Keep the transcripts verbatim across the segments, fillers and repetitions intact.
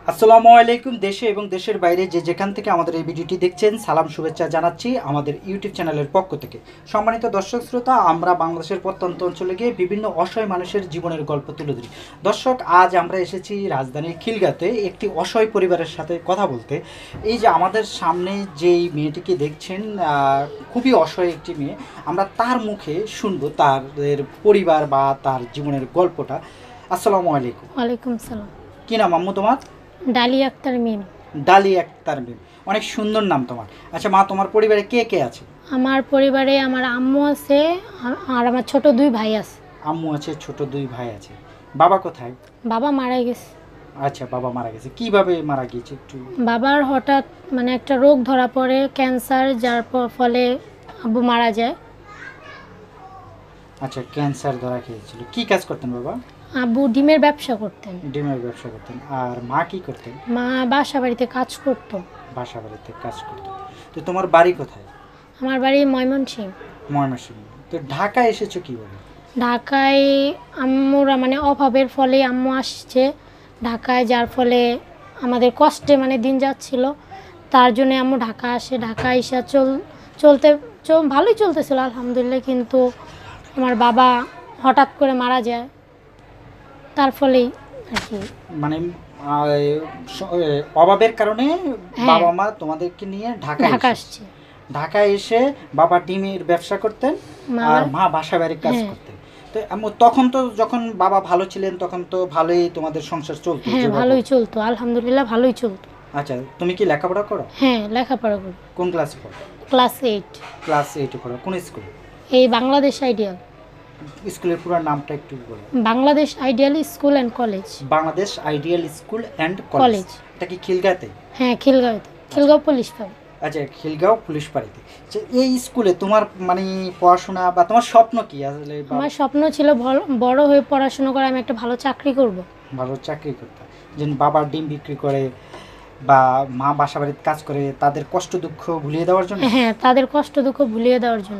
আসসালামু আলাইকুম। দেশে এবং দেশের বাইরে যে যেখান থেকে আমাদের এই ভিডিওটি দেখছেন, সালাম শুভেচ্ছা জানাচ্ছি আমাদের ইউটিউব চ্যানেলের পক্ষ থেকে। সম্মানিত দর্শক শ্রোতা, আমরা বাংলাদেশের প্রত্যন্ত অঞ্চলে গিয়ে বিভিন্ন অসহায় মানুষের জীবনের গল্প তুলে ধরি। দর্শক, আজ আমরা এসেছি রাজধানীর খিলগাঁওতে একটি অসহায় পরিবারের সাথে কথা বলতে। এই যে আমাদের সামনে যেই মেয়েটিকে দেখছেন, খুবই অসহায় একটি মেয়ে। আমরা তার মুখে শুনবো তাদের পরিবার বা তার জীবনের গল্পটা। আসসালামু আলাইকুম। ওয়ালাইকুম সালাম। কি নাম আম্মু তোমার? ডালি আক্তার মিম। ডালি আক্তার মিম, অনেক সুন্দর নাম তোমার। আচ্ছা মা, তোমার পরিবারে কে কে আছে? আমার পরিবারে আমার আম্মু আছে আর আমার ছোট দুই ভাই আছে। আম্মু আছে, ছোট দুই ভাই আছে। বাবা কোথায়? বাবা মারা গেছে। আচ্ছা, বাবা মারা গেছে। কিভাবে মারা গিয়েছে একটু? বাবার হঠাৎ মানে একটা রোগ ধরা পড়ে, ক্যান্সার, যার ফলে আব্বু মারা যায়। আচ্ছা, ক্যান্সার ধরা খেয়েছিল। কি কাজ করতেন বাবা? আব্বু ডিমের ব্যবসা করতেন। ডিমের ব্যবসা করতেন। আর মা কি করতেন? মা বাসা বাড়িতে কাজ করতো। বাসা বাড়িতে কাজ করতেন। তো তোমার বাড়ি কোথায়? আমার বাড়ি ময়মনসিংহ। ময়মনসিংহ। তো ঢাকায় এসেছো কিভাবে? ঢাকায় আম্মুরা মানে অভাবের ফলে আম্মু আসছে ঢাকায়, যার ফলে আমাদের কষ্টে মানে দিন যাচ্ছিল, তার জন্য আম্মু ঢাকা আসে। ঢাকা এসে চল চলতে চল ভালোই চলতেছিল আলহামদুলিল্লাহ, কিন্তু আমার বাবা হঠাৎ করে মারা যায়, তার ফলেই আর কি মানে অভাবের কারণে বাবা মা তোমাদেরকে নিয়ে ঢাকা ঢাকা আসছে। ঢাকায় এসে বাবা ডিমের ব্যবসা করতেন আর মা বাসা বাড়ির কাজ করতেন। তো তখন তো যখন বাবা ভালো ছিলেন তখন তো ভালোই তোমাদের সংসার চলতো? হ্যাঁ, ভালোই চলতো আলহামদুলিল্লাহ, ভালোই চলতো। আচ্ছা, তুমি কি লেখাপড়া করো? হ্যাঁ, লেখাপড়া করি। কোন ক্লাসে পড়ো? Class eight. ক্লাস এইটে পড়ো। কোন স্কুলে? এই বাংলাদেশ আইডিয়াল। স্কুলের পুরো নামটা একটু বলো। Bangladesh ideal school and college. Bangladesh ideal school and college. এটা কি খিলগাঁওতে? হ্যাঁ, খিলগাঁওতে। খিলগাঁও পুলিশ পাড়া। আচ্ছা, খিলগাঁও পুলিশ পাড়াতে। আচ্ছা, এই স্কুলে তোমার মানে পড়াশোনা বা তোমার স্বপ্ন কি আসলে? আমার স্বপ্ন ছিল বড় হয়ে পড়াশোনা করে আমি একটা ভালো চাকরি করব। ভালো চাকরি করতে, যেন বাবা ডিম বিক্রি করে বা মা বাসা বাড়িতে কাজ করে তাদের কষ্ট দুঃখ ভুলিয়ে দেওয়ার জন্য। হ্যাঁ, তাদের কষ্ট দুঃখ ভুলিয়ে দেওয়ার জন্য।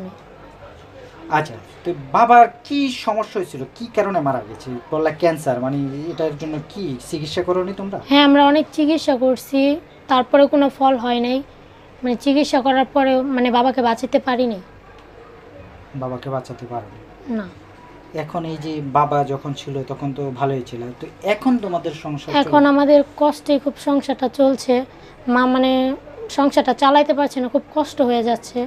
আচ্ছা, তো বাবার কি সমস্যা হয়েছিল, কি কারণে মারা গেছে? বললা ক্যান্সার, মানে এটার জন্য কি চিকিৎসা করোনি তোমরা? হ্যাঁ, আমরা অনেক চিকিৎসা করছি, তারপরে কোনো ফল হয় নাই। মানে চিকিৎসা করার পরে মানে বাবাকে বাঁচাতে পারিনি। বাবাকে বাঁচাতে পারোনি না। এখন এই যে বাবা যখন ছিল তখন তো ভালোই ছিল, তো এখন তোমাদের সংসার? এখন আমাদের কষ্টে খুব সংসারটা চলছে। মা মানে সংসারটা চালাইতে পারছে না, খুব কষ্ট হয়ে যাচ্ছে।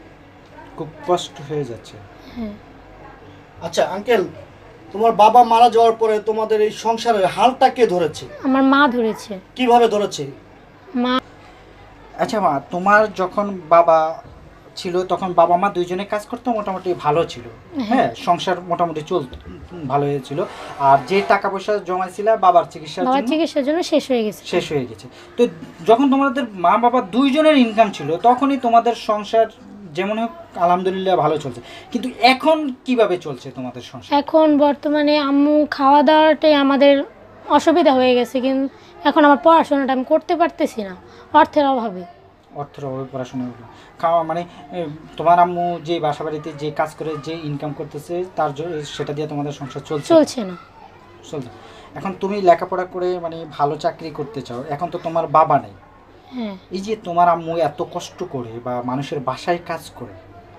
খুব কষ্ট হয়ে যাচ্ছে। হ্যাঁ। আচ্ছা আঙ্কেল, তোমার বাবা মারা যাওয়ার পরে তোমাদের এই সংসারের হালটা কে ধরেছে? আমার মা ধরেছে। কিভাবে ধরেছে? মা। আচ্ছা মা, তোমার যখন বাবা ছিল তখন বাবা মা দুইজনে কাজ করতো, মোটামুটি ভালো ছিল। হ্যাঁ, সংসার মোটামুটি চলতো, ভালো হয়েছিল। আর যে টাকা পয়সা জমাইছিল বাবার চিকিৎসার জন্য, চিকিৎসার জন্য শেষ হয়ে গেছে। শেষ হয়ে গেছে। তো যখন তোমাদের মা বাবা দুইজনের ইনকাম ছিল তখনই তোমাদের সংসার যেমন হোক আলহামদুলিল্লাহ ভালো চলছে, কিন্তু এখন কিভাবে চলছে তোমাদের সংসার? এখন বর্তমানে আম্মু খাওয়া দাওয়াটাই আমাদের অসুবিধা হয়ে গেছে, কিন্তু এখন আমার পড়াশোনাটা আমি করতে পারতেছি না অর্থের অভাবে। অর্থের অভাবে পড়াশোনা খাওয়া মানে তোমার আম্মু যে বাসা বাড়িতে যে কাজ করে যে ইনকাম করতেছে তার সেটা দিয়ে তোমাদের সংসার চলছে চলছে না। চলছে। এখন তুমি লেখাপড়া করে মানে ভালো চাকরি করতে চাও, এখন তো তোমার বাবা নেই। হ্যাঁ। এই যে তোমার আম্মু এত কষ্ট করে বা মানুষের বাসায় কাজ করে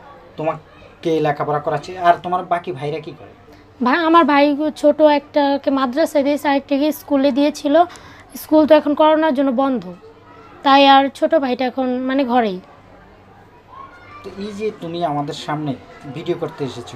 তোমাকে লেখাপড়া করাচ্ছে, আর তোমার বাকি ভাইরা কি করে? ভাই, আমার ভাই ছোট একটাকে মাদ্রাসায় দিয়েছে, আরেকটাকে স্কুলে দিয়েছিল। স্কুল তো এখন করোনার জন্য বন্ধ, তাই আর ছোট ভাইটা এখন মানে ঘরেই। তো এই যে তুমি আমাদের সামনে ভিডিও করতে এসেছো।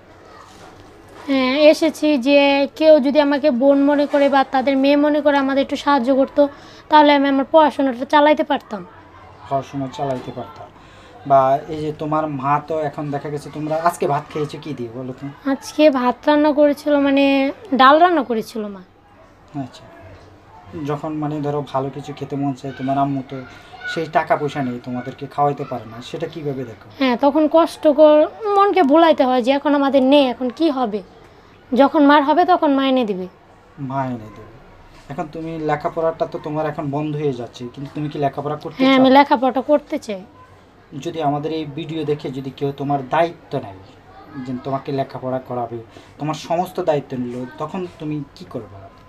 হ্যাঁ, এসেছি যে কেউ যদি আমাকে বোন মনে করে বা তাদের মেয়ে মনে করে আমাদের একটু সাহায্য করতো, তাহলে আমি আমার পড়াশোনাটা চালাইতে পারতাম। পড়াশোনা চালাইতে পারতাম। বা এই যে তোমার মা তো এখন দেখা গেছে, তোমরা আজকে ভাত খেয়েছো কি দিয়ে বলো তো? আজকে ভাত রান্না করেছিল, মানে ডাল রান্না করেছিল মা। আচ্ছা, যখন মানে ধরো ভালো কিছু খেতে মন চায়, তোমার আম্মু তো সেই টাকা পয়সা নেই, তোমাদেরকে খাওয়াইতে পারে না, সেটা কিভাবে দেখো? হ্যাঁ, তখন কষ্ট কর মনকে ভুলাইতে হয় যে এখন আমাদের নেই, এখন কি হবে, যখন মার হবে তখন মা এনে দিবে। মা এনে দেবে। এখন তুমি লেখাপড়াটা তো তোমার এখন বন্ধ হয়ে যাচ্ছে, কিন্তু তুমি কি লেখাপড়া করতে চাও? হ্যাঁ, আমি লেখাপড়াটা করতে চাই। যদি আমাদের এই ভিডিও দেখে যদি কেউ তোমার দায়িত্ব নেয়, যে তোমাকে লেখাপড়া করাবে, তোমার সমস্ত দায়িত্ব নিল, তখন তুমি কি করবে?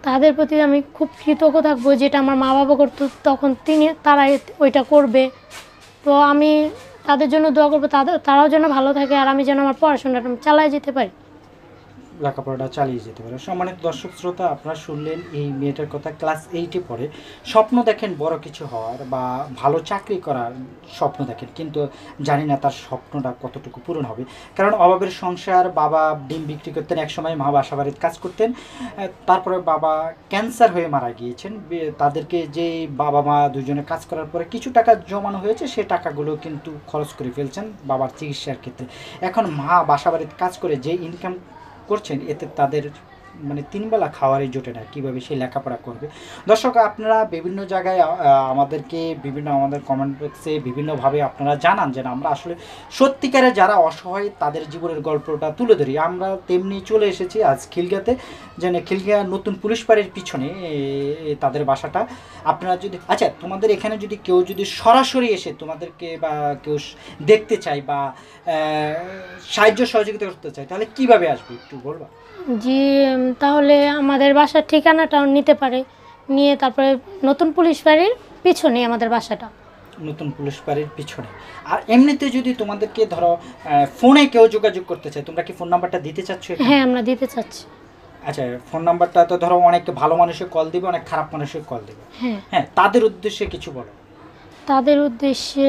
তাদের প্রতি আমি খুব কৃতজ্ঞ থাকবো, যেটা আমার মা বাবা করতো তখন তিনি তারা ওইটা করবে। তো আমি তাদের জন্য দোয়া করবো, তাদের তারাও যেন ভালো থাকে আর আমি যেন আমার পড়াশোনাটা চালিয়ে যেতে পারি, লেখাপড়াটা চালিয়ে যেতে পারে। সম্মানিত দর্শক শ্রোতা, আপনারা শুনলেন এই মেয়েটার কথা। ক্লাস এইটে পড়ে, স্বপ্ন দেখেন বড় কিছু হওয়ার বা ভালো চাকরি করার স্বপ্ন দেখেন, কিন্তু জানি না তার স্বপ্নটা কতটুকু পূরণ হবে। কারণ অভাবের সংসার, বাবা ডিম বিক্রি করতেন একসময়, মা বাসা বাড়িতে কাজ করতেন, তারপরে বাবা ক্যান্সার হয়ে মারা গিয়েছেন। তাদেরকে যে বাবা মা দুজনে কাজ করার পরে কিছু টাকা জমানো হয়েছে, সে টাকাগুলো কিন্তু খরচ করে ফেলছেন বাবার চিকিৎসার ক্ষেত্রে। এখন মা বাসা বাড়িতে কাজ করে যে ইনকাম করছেন, এতে তাদের মানে তিনবেলা খাওয়ারই জোটে না, কীভাবে সে লেখাপড়া করবে। দর্শক, আপনারা বিভিন্ন জায়গায় আমাদেরকে বিভিন্ন আমাদের কমেন্ট বক্সে বিভিন্নভাবে আপনারা জানান যে আমরা আসলে সত্যিকারে যারা অসহায় তাদের জীবনের গল্পটা তুলে ধরি। আমরা তেমনি চলে এসেছি আজ খিলগাতে, যেন খিলগা নতুন পুলিশ বাড়ির পিছনে তাদের বাসাটা। আপনারা যদি আচ্ছা তোমাদের এখানে যদি কেউ যদি সরাসরি এসে তোমাদেরকে বা কেউ দেখতে চায় বা সাহায্য সহযোগিতা করতে চায়, তাহলে কিভাবে আসবে একটু বলবা? জি, তাহলে আমাদের বাসার ঠিকানাটাও নিতে পারে, নিয়ে তারপরে নতুন পুলিশ বাড়ির পিছনে আমাদের বাসাটা, নতুন পুলিশ বাড়ির পিছনে। আর এমনিতে যদি তোমাদেরকে ধরো ফোনে কেউ যোগাযোগ করতে চায়, তোমরা কি ফোন নাম্বারটা দিতে চাচ্ছ? হ্যাঁ, আমরা দিতে চাচ্ছি। আচ্ছা, ফোন নাম্বারটা তো ধরো অনেক ভালো মানুষের কল দিবে, অনেক খারাপ মানুষের কল দিবে। হ্যাঁ হ্যাঁ, তাদের উদ্দেশ্যে কিছু বলো। তাদের উদ্দেশ্যে,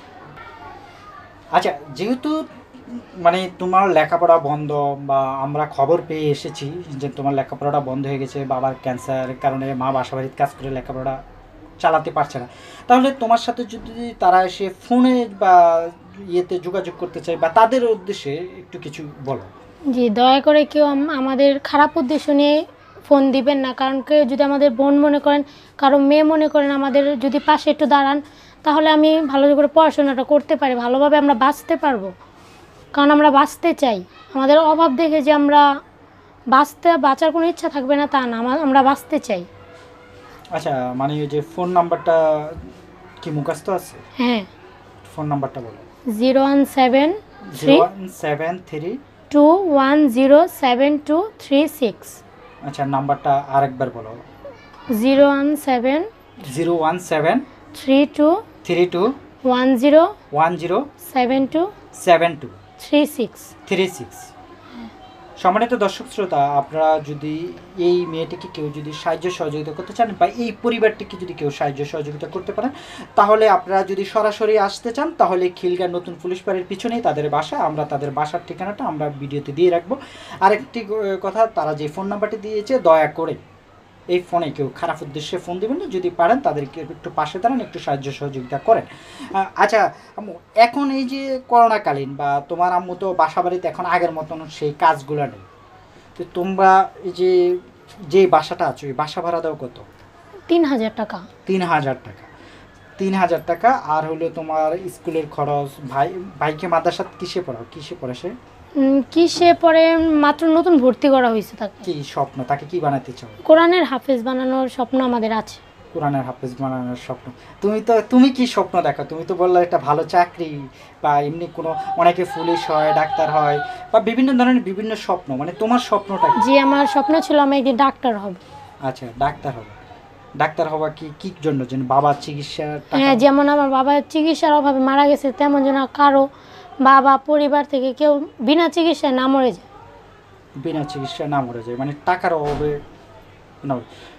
আচ্ছা, যেহেতু মানে তোমার লেখাপড়া বন্ধ বা আমরা খবর পেয়ে এসেছি যে তোমার লেখাপড়াটা বন্ধ হয়ে গেছে, বাবার ক্যান্সারের কারণে মা বাসা বাড়িতে কাজ করে লেখাপড়া চালাতে পারছে না, তাহলে তোমার সাথে যদি তারা এসে ফোনে বা ইয়েতে যোগাযোগ করতে চায় বা তাদের উদ্দেশ্যে একটু কিছু বলো। জি, দয়া করে কেউ আমাদের খারাপ উদ্দেশ্য নিয়ে ফোন দিবেন না। কারণ কেউ যদি আমাদের বোন মনে করেন, কারো মেয়ে মনে করেন, আমাদের যদি পাশে একটু দাঁড়ান, তাহলে আমি ভালো করে পড়াশোনাটা করতে পারি, ভালোভাবে আমরা বাঁচতে পারবো। কারণ আমরা বাঁচতে চাই, আমাদের অভাব দেখে যে আমরা বাঁচতে বাঁচার কোনো ইচ্ছা থাকবে না তা না, আমরা বাঁচতে চাই। আচ্ছা, মানে যে ফোন নাম্বারটা কি মুখস্থ আছে? হ্যাঁ, ফোন নাম্বারটা বলো। Zero one seven three seven three two one zero seven two three six. আচ্ছা, নাম্বারটা আরেকবার বলো। Zero one seven zero one seven three two three two one zero one zero seven two seven two three six three six. সম্মানিত দর্শক শ্রোতা, আপনারা যদি এই মেয়েটিকে কেউ যদি সাহায্য সহযোগিতা করতে চান বা এই পরিবারটিকে যদি কেউ সাহায্য সহযোগিতা করতে পারেন, তাহলে আপনারা যদি সরাসরি আসতে চান, তাহলে খিলগার নতুন পুলিশ বাড়ির পিছনেই তাদের বাসা। আমরা তাদের বাসার ঠিকানাটা আমরা ভিডিওতে দিয়ে রাখবো। আরেকটি কথা, তারা যে ফোন নাম্বারটি দিয়েছে, দয়া করে এই ফোনে কেউ খারাপ উদ্দেশ্যে ফোন দেবেন না, যদি পারেন তাদেরকে একটু পাশে দাঁড়ান, একটু সাহায্য সহযোগিতা করেন। আচ্ছা আম্মু, এখন এই যে করোনাকালীন বা তোমার আম্মু তো বাসা বাড়িতে এখন আগের মতন সেই কাজগুলো নেই, তো তোমরা এই যে যে বাসাটা আছো, এই বাসা ভাড়া দাও কত? তিন হাজার টাকা। তিন হাজার টাকা তিন হাজার টাকা আর হলো তোমার স্কুলের খরচ। ভাই ভাইকে মাদ্রাসা কিসে পড়াও? কিসে পড়ে সে? কিসে পড়ে? মাত্র নতুন ভর্তি করা হয়েছে তাকে। কি স্বপ্ন? তাকে কি বানাতে চাও? কোরআনের হাফেজ বানানোর স্বপ্ন আমাদের আছে। কোরআনের হাফেজ বানানোর স্বপ্ন। তুমি তো তুমি কি স্বপ্ন দেখো? তুমি তো বললে একটা ভালো চাকরি বা এমনি কোনো, অনেকে পুলিশ হয়, ডাক্তার হয় বা বিভিন্ন ধরনের বিভিন্ন স্বপ্ন, মানে তোমার স্বপ্নটা কি? জি, আমার স্বপ্ন ছিল আমি একদিন ডাক্তার হব। আচ্ছা, ডাক্তার হবে। ডাক্তার হওয়া কি কি জন্য? যেন বাবার চিকিৎসা? হ্যাঁ, যেমন আমার বাবা চিকিৎসার অভাবে মারা গেছে, তেমন যেন কারো বাবা পরিবার থেকে কেউ বিনা চিকিৎসায় না মরে যায়। বিনা চিকিৎসা না মরে যায়, মানে টাকার অভাবে না।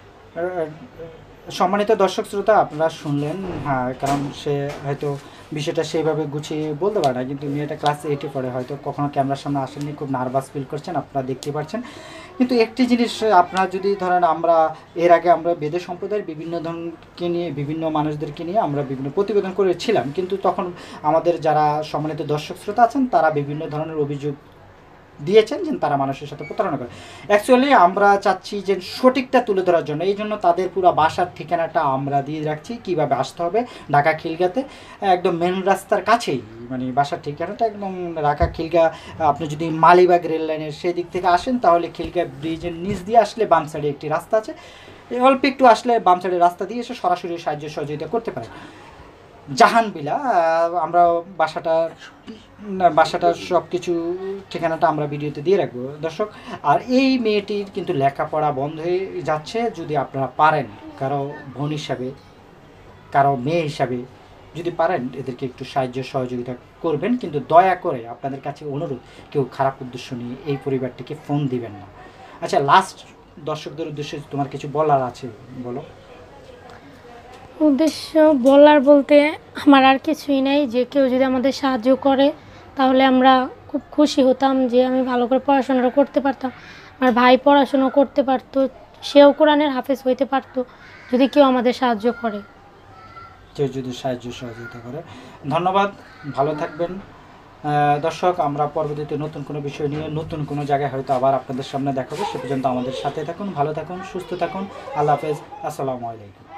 সম্মানিত দর্শক শ্রোতা, আপনারা শুনলেন। হ্যাঁ, কারণ সে হয়তো বিষয়টা সেইভাবে গুছিয়ে বলতে পারে না, কিন্তু মেয়েটা ক্লাস এইটে পড়ে, হয়তো কখনো ক্যামেরার সামনে আসেননি, খুব নার্ভাস ফিল করছেন, আপনারা দেখতে পাচ্ছেন। কিন্তু একটি জিনিস, আপনারা যদি ধরেন, আমরা এর আগে আমরা বেদে সম্প্রদায়ের বিভিন্ন ধরনকে নিয়ে, বিভিন্ন মানুষদেরকে নিয়ে আমরা বিভিন্ন প্রতিবেদন করেছিলাম, কিন্তু তখন আমাদের যারা সম্মানিত দর্শক শ্রোতা আছেন, তারা বিভিন্ন ধরনের অভিযোগ দিয়েছেন যে তারা মানুষের সাথে প্রতারণা করে। অ্যাকচুয়ালি আমরা চাচ্ছি যে সঠিকটা তুলে ধরার জন্য, এই জন্য তাদের পুরো বাসার ঠিকানাটা আমরা দিয়ে রাখছি, কিভাবে আসতে হবে। ঢাকা খিলগাতে একদম মেন রাস্তার কাছেই, মানে বাসার ঠিকানাটা একদম ঢাকা খিলগা। আপনি যদি মালিবাগ রেল লাইনের সেই দিক থেকে আসেন, তাহলে খিলগা ব্রিজের নিচ দিয়ে আসলে বাম সাইডে একটি রাস্তা আছে, অল্প একটু আসলে বাম সাইডের রাস্তা দিয়ে এসে সরাসরি সাহায্য সহযোগিতা করতে পারেন। জাহানবিলা। আহ, আমরা বাসাটা না, বাসাটার সব কিছু ঠিকানাটা আমরা ভিডিওতে দিয়ে রাখবো দর্শক। আর এই মেয়েটির কিন্তু লেখাপড়া বন্ধ হয়ে যাচ্ছে। যদি আপনারা পারেন কারো বোন হিসাবে, কারো মেয়ে হিসাবে যদি পারেন এদেরকে একটু সাহায্য সহযোগিতা করবেন, কিন্তু দয়া করে আপনাদের কাছে অনুরোধ, কেউ খারাপ উদ্দেশ্য নিয়ে এই পরিবারটিকে ফোন দিবেন না। আচ্ছা, লাস্ট দর্শকদের উদ্দেশ্যে তোমার কিছু বলার আছে বলো। উদ্দেশ্য বলার বলতে আমার আর কিছুই নাই, যে কেউ যদি আমাদের সাহায্য করে তাহলে আমরা খুব খুশি হতাম, যে আমি ভালো করে পড়াশোনাটা করতে পারতাম, আমার ভাই পড়াশোনা করতে পারতো, সেও কোরআনের হাফেজ হইতে পারতো, যদি কেউ আমাদের সাহায্য করে। কেউ যদি সাহায্য সহযোগিতা করে। ধন্যবাদ, ভালো থাকবেন। আহ, দর্শক, আমরা পরবর্তীতে নতুন কোনো বিষয় নিয়ে নতুন কোনো জায়গায় হয়তো আবার আপনাদের সামনে দেখাবো। সে পর্যন্ত আমাদের সাথে থাকুন, ভালো থাকুন, সুস্থ থাকুন। আল্লাহ হাফেজ, আসসালামু আলাইকুম।